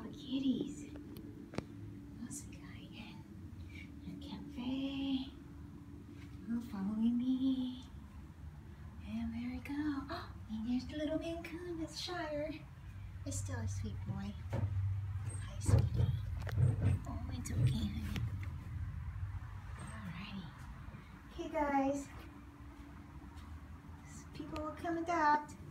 the kitties. What's the guy? And Catfe. Oh, following me. And there we go. Oh, and there's the little Maine Coon that's shyer. It's still a sweet boy. Hi, sweetie. Oh, it's okay, honey. Alrighty. Okay, guys. People will come adopt.